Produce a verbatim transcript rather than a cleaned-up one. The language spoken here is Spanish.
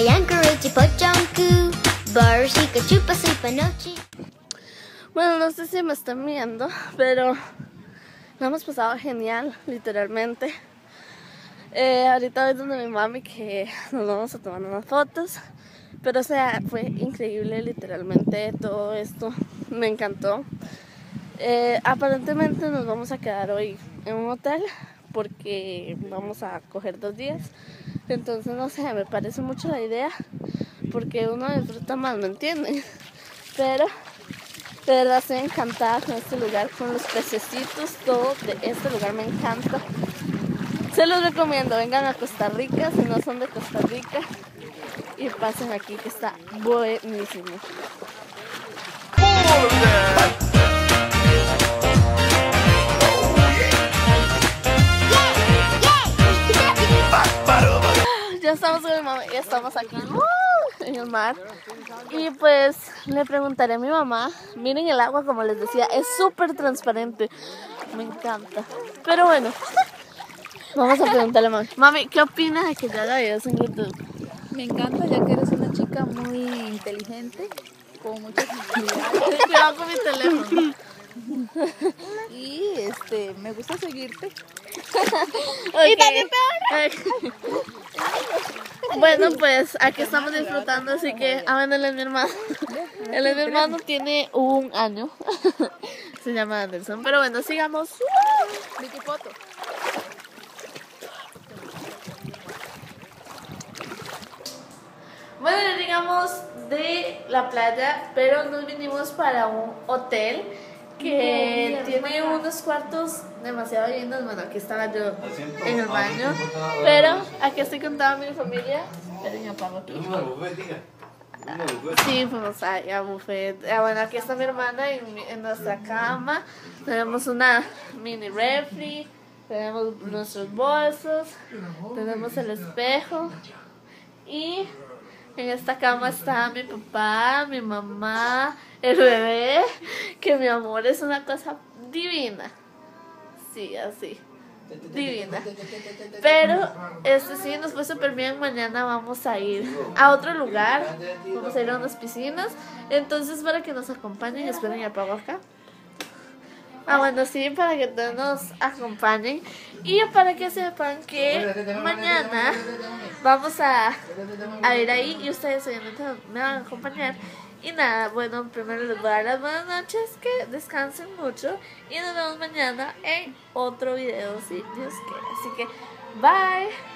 Bueno, no sé si me están viendo, pero lo hemos pasado genial, literalmente. Eh, ahorita voy donde mi mami que nos vamos a tomar unas fotos. Pero o sea, fue increíble literalmente todo esto. Me encantó. Eh, aparentemente nos vamos a quedar hoy en un hotel porque vamos a coger dos días. Entonces no sé, me parece mucho la idea porque uno disfruta más, ¿me entienden? Pero de verdad estoy encantada con este lugar, con los pececitos, todo de este lugar me encanta. Se los recomiendo, vengan a Costa Rica si no son de Costa Rica y pasen aquí que está buenísimo. Ya estamos con mi mamá y estamos aquí en el mar. Y pues le preguntaré a mi mamá. Miren el agua, como les decía, es súper transparente. Me encanta. Pero bueno, vamos a preguntarle a mami. Mami, ¿qué opinas de que yo haga videos en YouTube? Me encanta, ya que eres una chica muy inteligente, con muchas habilidades. Cuidado con mi teléfono. Y este, me gusta seguirte. Okay. Y también peor. Bueno, pues aquí estamos disfrutando, así que ah, bueno, él es mi hermano. Él es mi hermano, tiene un año. Se llama Anderson. Pero bueno, sigamos. Vicky foto. Bueno, ya llegamos de la playa, pero nos vinimos para un hotel que tiene unos cuartos demasiado lindos. Bueno, aquí estaba yo en el baño, pero aquí estoy con toda mi familia. Esperen, me apago aquí. Sí, fuimos a, a buffet. Ah, bueno, aquí está mi hermana en, mi- en nuestra cama. Tenemos una mini refri, tenemos nuestros bolsos, tenemos el espejo y en esta cama está mi papá, mi mamá, el bebé, que mi amor es una cosa divina. Sí, así, divina. Pero este sí nos fue súper bien. Mañana vamos a ir a otro lugar, vamos a ir a unas piscinas. Entonces para que nos acompañen, esperen, ya apago acá. Ah, bueno, sí, para que todos nos acompañen y para que sepan que mañana vamos a, a ir ahí y ustedes obviamente me van a acompañar. Y nada, bueno, primero les voy a dar las buenas noches, que descansen mucho y nos vemos mañana en otro video si Dios quiere. Así que, bye.